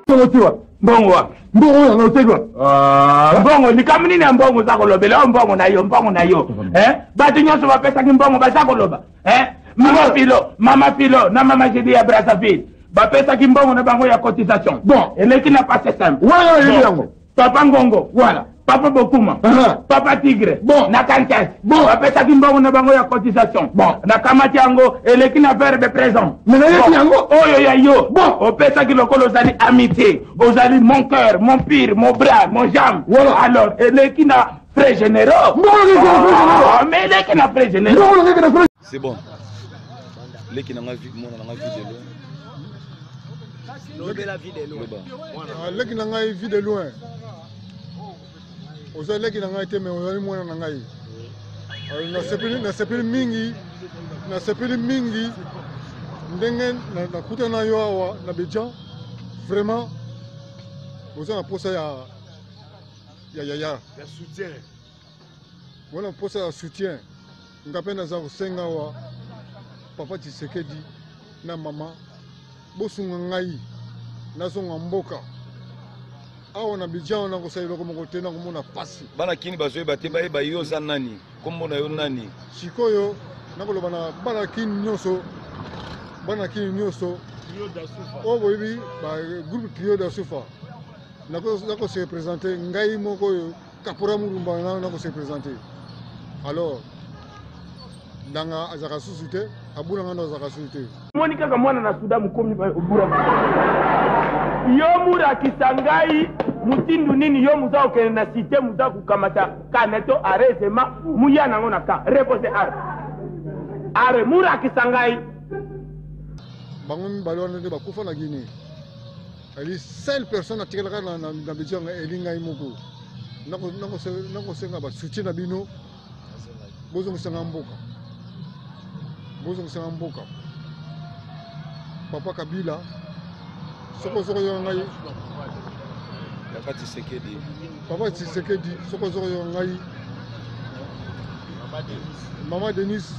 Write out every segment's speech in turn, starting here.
Mbongo mbongo ni kama nini mbongo za kolobela mbongo na yo batu nyonso bapesa ki mbongo ba za koloba mama Pilo na mama Jidi ya Brazzaville bapesa ki mbongo na bango ya cotisation bon eleki na passe simple papa Ngongo voilà papa Bokuma papa Tigre bon na Kankas bon bapesa ki mbongo na bango ya cotisation bon na Kamati yango eleki na verbe présent mais yango oyo ya yo bon opesa ki lokolo ozali amitié ozali mon cœur mon pire mon bras mon jambe voilà alors eleki na frais généraux mais eleki na frais généraux c'est bon leki na vie mon na vie de loin la vie de loin leki na vie de loin ozali qui n'a été mais ozali mwana na ngai na sepeli mingi ndenge na kuta na yo awa na Abidjan vraiment ozali na posa ya soutien wana posa ya soutien ngapenda za kusenga wa papa Tshisekedi na mama bosunga ngai nazonga mboka awa na Abidjan na kosalela ko mokote na komona pasi bana kini bazoye batemba eba yo za nani kombo na yo nani sikoyo nakoloba na bana kini nyonso o boyebi ba groupe Trio d'Asufa nako se représenter ngai moko yo Kapura Murumba nako se représenter alors ndanga azaka susute abuna ngando azaka susute moni kaka mwana na Sudan mukomi obura yo mura kisangai mutindu nini yo muza okene na cité muza kukamata kaneto arrêtement muya nango na ka repose are mura kisangai bango balwana de bakufa na Guinée ali seule personne atikala na Abidjan elinga imoko nako senga ba soutien na bino bozo senga mboka papa Kabila soko yo ngai papa Tshisekedi soko yo ngai mama Denis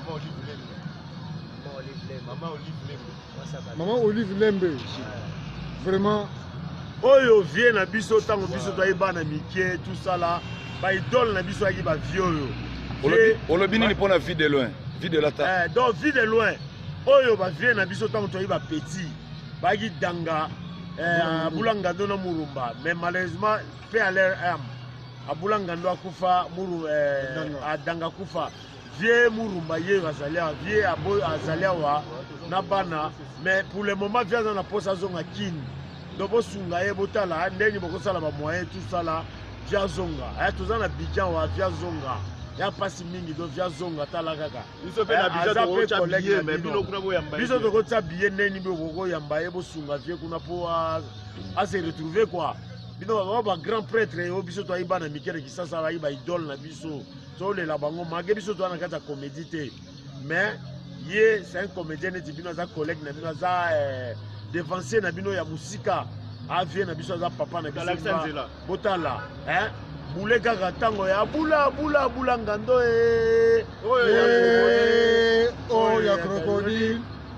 maman Olive Lembe vraiment oyo vie na biso tango biso toyi bana mikie tout ça là ba idole na biso aki ba vieux olobini ni pona vie de loin vie de la ta donc vie de loin oyo ba vie na biso tango toyi ba petit ba ki danga abulanga ndo na Murumba mais malheureusement fait à leur âme abulanga ndo akufa muru adanga kufa vie Murumba ye bazalia vie abo azalia wa na bana mais pour le moment vie na posa zonga kin dobo sunga ye botala ndeni boko sala ba moyen tout ça là via zonga tozana Abidjan wa via zonga ya pasi mingi do via zonga tala kaka biso pe na Abidjan to cha billet mais bino kuna bo yamba biso to cha billet ndeni boko yamba ye bo sunga vie kuna po a se retrouver quoi bino ba grand prêtre yo biso to ayibana mikere kisasa ba iba idole na biso to le la bango mage biso to na kata comédie te mais ye c'est un comédien et bino za collègue na bino za dévancier na bino ya musika avie na biso za papa na biso botala boule kaka tango ya bula ngando oh ya crocodile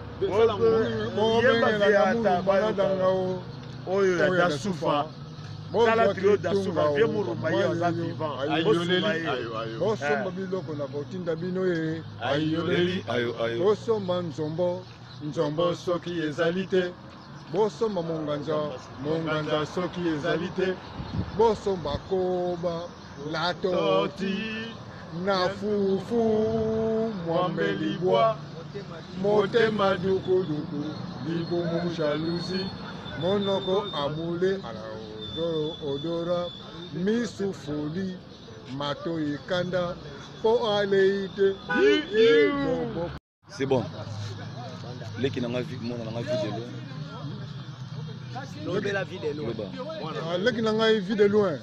oyo ya dasufa kala Trio d'Asufa vie Murumba ye aza vivant bosomba biloko na kotinda bino ye bosomba nzombo soki ezali te bosomba monganza soki ezali te bosomba koba latoti na fufu mwambelibwa motema dukuduku libumu jalousie monoko amule ala odora misufuli mato ikanda po aleite c'est bon leki na vie mon na vie de loin leki na vie de loin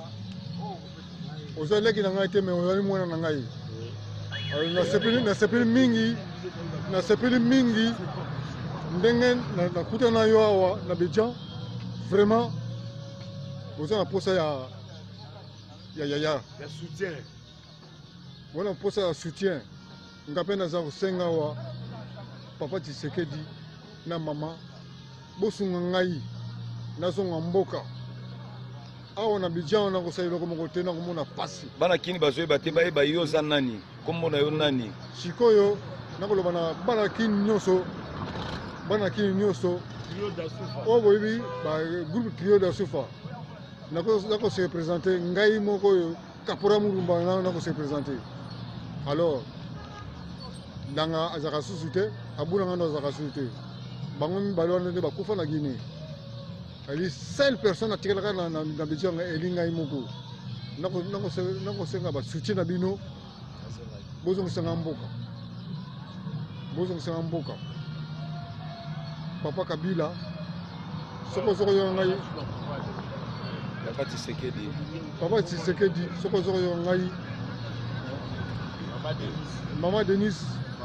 ozali leki na te mais ozali mwana na ngai na sepeli mingi ndenge na kuta na yo awa na Abidjan vraiment ozali na posa ya soutien wana posa ya soutien ngapenda za kusenga wa papa Tshisekedi na mama bosunga ngai nazonga mboka awa na Abidjan na kosalela komoko te na komona pasi bana kini bazoyeba te bayeba yo oza nani kombo na yo nani sikoyo nakoloba na bana kini nyonso oyo boyebi groupe Trio d'Asufa nakose représente ngai moko oyo Kapura Murumba nakose représente alors ndanga azaka susu te abunanga ndo azaka susu te bango mibale wana nde bakufa na Guinée ali seule personne atikalaka na Abidjan eli ngai moko nakosenga basoutien na bino bozongisanga mboka Papa Kabila soko yo ngai Papa Tshisekedi soko yo ngai Maman Denise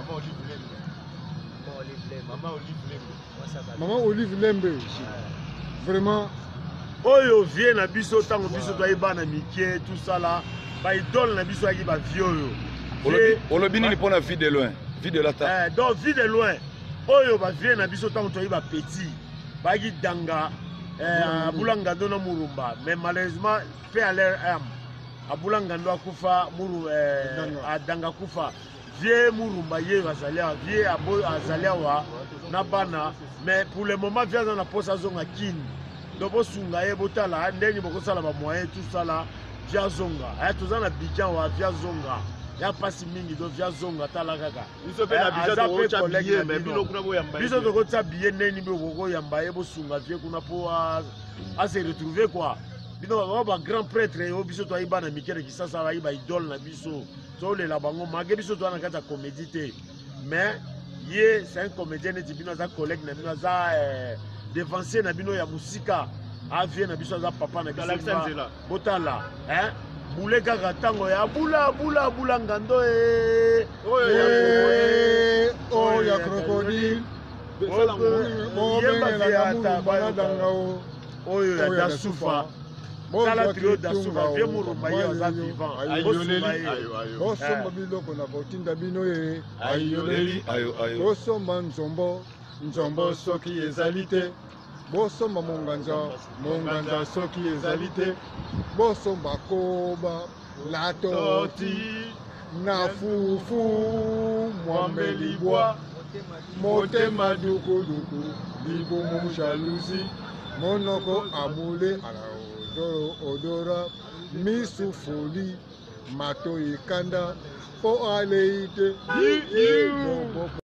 Maman Olive Lembe vraiment oyo vie na biso tango biso toyeba na mikie tout ça là ba idole na biso yaki ba vie oyo olobi nini pona vie de loin vie de la ta donc vie de loin oyo ba vie na biso tango toyeba petit ba yaki danga abulanga dona murumba mais malheureusement pe à leur âme abulanga ndo akufa muru adanga kufa vie murumba ye bazalia vie azalia wa na bana mais pour le moment vie na posa zonga kini dobo sunga ye botala ndenge bokosala ba moyen tout ça là via zonga toza na Abidjan wa via zonga ya pasi mingi do via zonga tala kaka biso pe na Abidjan to cha billet mais bino kuna boyamba biso to kotsa billet neni be boko yamba ye bosunga vie kuna po a se retrouver quoi bino ba grand prêtre yo biso to ayiba na mikere kisasa ba yiba idole na biso to le la bango mage biso to na kata comédie te mais ye c'est un comédien ne bino za collègue na bino za dévancier na bino ya musika avie na biso za papa na biso botala boule kaka tango ya bula ngando oh ya crocodile oyo ya dasufa tala Trio d'Asufa vie murumba ye aza vivant bosomba biloko na kotinda bino ye bosomba nzombo soki ezali te bosomba monganza soki ezali te bosomba koba latoti na fufu mwambe libwa motema dukuduku libumu jalousie monoko amule ala odora misu foli mato ikanda po aleite